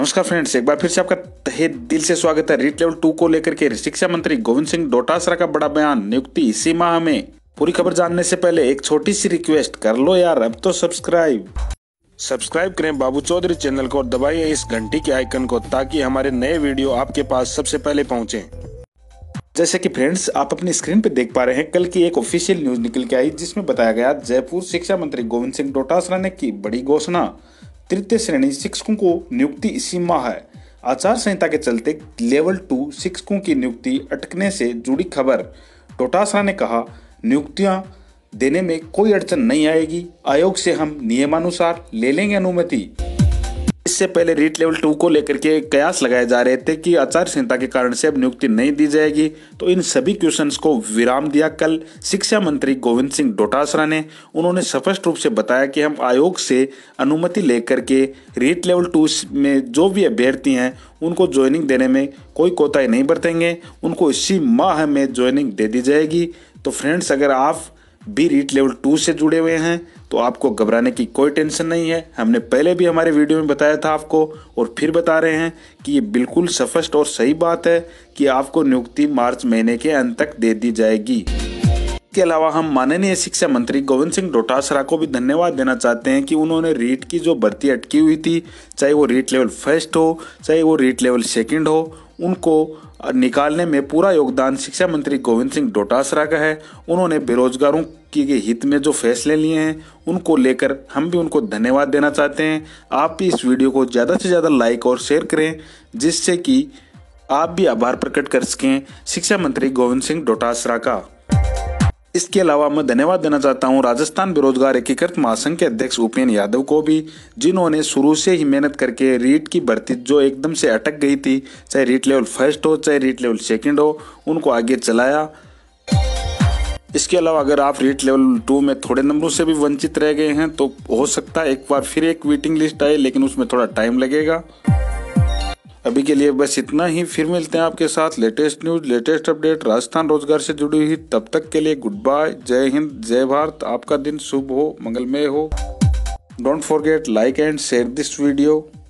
नमस्कार फ्रेंड्स, एक बार फिर से आपका तहे दिल से स्वागत है। रीट लेवल 2 को लेकर के शिक्षा मंत्री गोविंद सिंह डोटासरा का बड़ा बयान, नियुक्ति इसी माह में। पूरी खबर जानने से पहले एक छोटी सी रिक्वेस्ट कर लो यार, अब तो सब्सक्राइब करें बाबू चौधरी चैनल को और दबाइए इस घंटी के आइकन को ताकि हमारे नए वीडियो आपके पास सबसे पहले पहुंचे। जैसे कि फ्रेंड्स आप अपनी स्क्रीन पे देख पा रहे हैं, कल की एक ऑफिशियल न्यूज निकल के आई जिसमें बताया गया जयपुर शिक्षा मंत्री गोविंद सिंह डोटासरा ने की बड़ी घोषणा। तृतीय श्रेणी शिक्षकों को नियुक्ति इसी माह है। आचार संहिता के चलते लेवल 2 शिक्षकों की नियुक्ति अटकने से जुड़ी खबर। डोटासरा ने कहा, नियुक्तियां देने में कोई अड़चन नहीं आएगी, आयोग से हम नियमानुसार ले लेंगे अनुमति। इससे पहले रीट लेवल 2 को लेकर के कयास लगाए जा रहे थे कि आचार संहिता के कारण से अब नियुक्ति नहीं दी जाएगी, तो इन सभी क्वेश्चंस को विराम दिया कल शिक्षा मंत्री गोविंद सिंह डोटासरा ने। उन्होंने स्पष्ट रूप से बताया कि हम आयोग से अनुमति लेकर के रीट लेवल 2 में जो भी अभ्यर्थी हैं उनको ज्वाइनिंग देने में कोई कोताही नहीं बरतेंगे, उनको इसी माह में ज्वाइनिंग दे दी जाएगी। तो फ्रेंड्स, अगर आप भी रीट लेवल 2 से जुड़े हुए हैं तो आपको घबराने की कोई टेंशन नहीं है। हमने पहले भी हमारे वीडियो में बताया था आपको और फिर बता रहे हैं कि ये बिल्कुल स्पष्ट और सही बात है कि आपको नियुक्ति मार्च महीने के अंत तक दे दी जाएगी। इसके अलावा हम माननीय शिक्षा मंत्री गोविंद सिंह डोटासरा को भी धन्यवाद देना चाहते हैं कि उन्होंने रीट की जो भर्ती अटकी हुई थी, चाहे वो रीट लेवल 1 हो चाहे वो रीट लेवल 2 हो, उनको निकालने में पूरा योगदान शिक्षा मंत्री गोविंद सिंह डोटासरा का है। उन्होंने बेरोजगारों के हित में जो फैसले लिए हैं उनको लेकर हम भी उनको धन्यवाद देना चाहते हैं। आप भी इस वीडियो को ज़्यादा से ज़्यादा लाइक और शेयर करें जिससे कि आप भी आभार प्रकट कर सकें शिक्षा मंत्री गोविंद सिंह डोटासरा का। इसके अलावा मैं धन्यवाद देना चाहता हूं राजस्थान बेरोजगार एकीकृत महासंघ के अध्यक्ष उपेन्द्र यादव को भी, जिन्होंने शुरू से ही मेहनत करके रीट की भर्ती जो एकदम से अटक गई थी, चाहे रीट लेवल 1 हो चाहे रीट लेवल 2 हो, उनको आगे चलाया। इसके अलावा अगर आप रीट लेवल 2 में थोड़े नंबरों से भी वंचित रह गए हैं तो हो सकता है एक बार फिर एक वेटिंग लिस्ट आए, लेकिन उसमें थोड़ा टाइम लगेगा। अभी के लिए बस इतना ही, फिर मिलते हैं आपके साथ latest news, latest update Rajasthan रोजगार से जुड़ी हुई। तब तक के लिए गुड बाय, जय हिंद, जय भारत। आपका दिन शुभ हो, मंगलमय हो। Don't forget like and share this video.